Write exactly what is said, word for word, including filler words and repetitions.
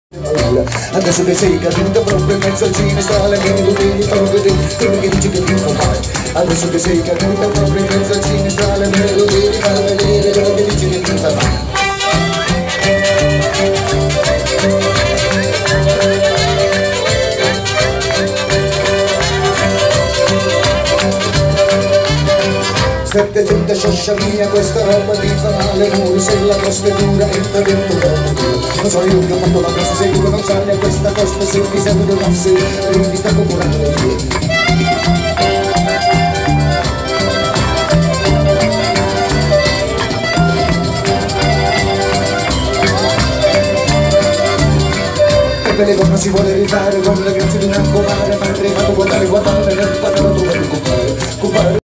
Adesso che sei caduta proprio in mezzo al cinestrale, che lo devi far vedere quello che dici che ti fa male. Adesso che sei caduta proprio in mezzo al cinestrale, me lo devi far vedere quello che dici che ti fa male. Sette zitta scioscia mia, questa roba ti fa male, muri se la costa è dura e t'ha detto dopo. Non so io che ho fatto la cosa, sei tu che non sale a questa costa, se mi serve un asse, lui mi sta procurando le piedi. E per le donne si vuole rifare con le grazie di una comare, ma è arrivato a guardare, guardare, nel patano dove compare, compare.